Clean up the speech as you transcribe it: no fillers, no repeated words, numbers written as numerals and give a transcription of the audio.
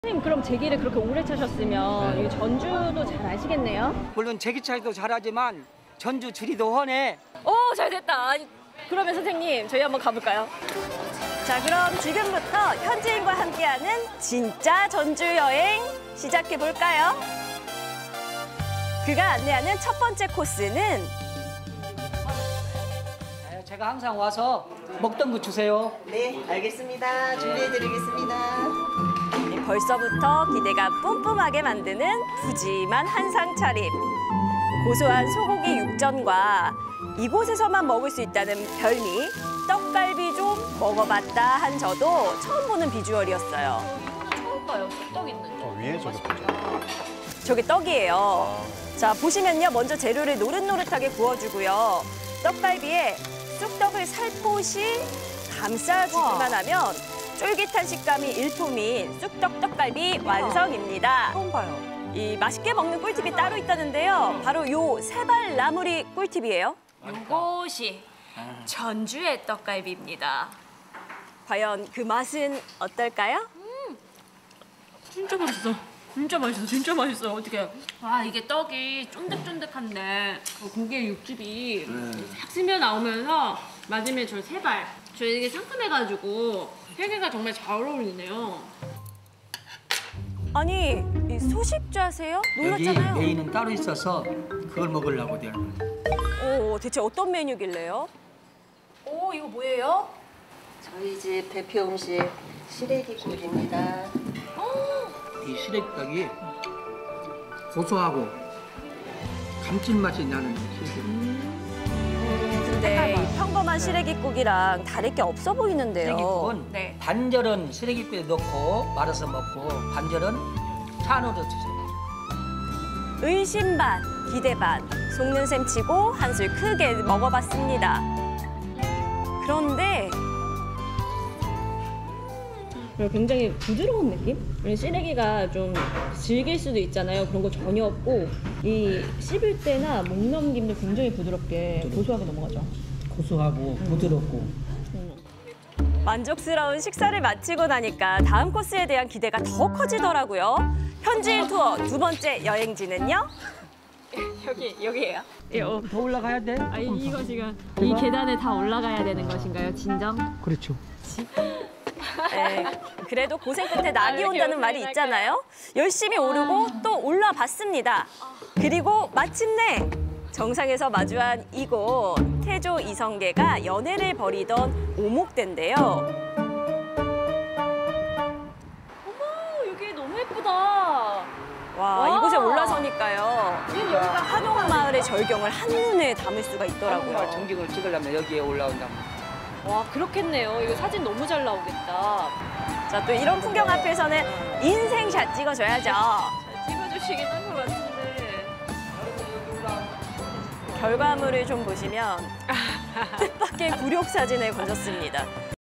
선생님 그럼 제기를 그렇게 오래 차셨으면 이 전주도 잘 아시겠네요? 물론 제기차도 잘하지만 전주 지리도 훤해. 오, 잘 됐다. 그러면 선생님 저희 한번 가볼까요? 자, 그럼 지금부터 현지인과 함께하는 진짜 전주 여행 시작해 볼까요? 그가 안내하는 첫 번째 코스는 제가 항상 와서 먹던 거 주세요. 네, 알겠습니다. 준비해드리겠습니다. 벌써부터 기대가 뿜뿜하게 만드는 푸짐한 한상 차림. 고소한 소고기 육전과 이곳에서만 먹을 수 있다는 별미 떡갈비 좀 먹어봤다 한 저도 처음 보는 비주얼이었어요. 처음 봐요. 떡 있는 거. 위에 저기 저게 떡이에요. 자, 보시면요. 먼저 재료를 노릇노릇하게 구워주고요. 떡갈비에 쑥떡을 살포시 감싸주기만 하면 쫄깃한 식감이 일품인 쑥떡 떡갈비 완성입니다. 처음 봐요. 이 맛있게 먹는 꿀팁이 따로 있다는데요. 바로 요 세발 나물이 꿀팁이에요. 이것이 전주의 떡갈비입니다. 과연 그 맛은 어떨까요? 진짜 맛있어. 진짜 맛있어. 진짜 맛있어. 어떻게? 아, 이게 떡이 쫀득쫀득한데 고기의 육즙이 싹 스며 나오면서 마지막에 저 세발. 저 이게 상큼해가지고 세 개가 정말 잘 어울리네요. 아니, 이 소식자세요? 여기 놀랐잖아요. 메인은 따로 있어서 그걸 먹으려고 내가. 오, 대체 어떤 메뉴길래요? 오, 이거 뭐예요? 저희 집 대표 음식 시래기국입니다. 이 시래기떡이 고소하고 감칠맛이 나는 시래기. 근데 이 평범한 시래기국이랑 다를 게 없어 보이는데요. 시래기국은 네. 반절은 시래기뼈에 넣고 말아서 먹고 반절은 찬으로 드세요. 의심 반, 기대 반, 속는 셈 치고 한술 크게 먹어봤습니다. 그런데 굉장히 부드러운 느낌? 시래기가 좀 질길 수도 있잖아요. 그런 거 전혀 없고 이 씹을 때나 목 넘김도 굉장히 부드럽게 고소하게 넘어가죠. 고소하고 부드럽고. 만족스러운 식사를 마치고 나니까 다음 코스에 대한 기대가 더 커지더라고요. 현지인 투어 두 번째 여행지는요? 여기예요. 더 올라가야 돼? 이거 지금 이 계단에 다 올라가야 되는 것인가요? 진정? 그렇죠. 네, 그래도 고생 끝에 낙이 온다는 말이 있잖아요. 열심히 오르고 또 올라봤습니다. 그리고 마침내 정상에서 마주한 이곳 태조 이성계가 연애를 벌이던 오목대인데요. 어머, 여기 너무 예쁘다. 와, 이곳에 올라서니까요. 여기가 한옥마을의 절경을 한눈에 담을 수가 있더라고요. 전경을 찍으려면 여기에 올라온다면. 와, 그렇겠네요. 이거 사진 너무 잘 나오겠다. 자, 또 이런 풍경 앞에서는 인생샷 찍어줘야죠. 잘 찍어주시긴 한 것 같은데. 결과물을 좀 보시면 뜻밖의 굴욕 사진을 건졌습니다.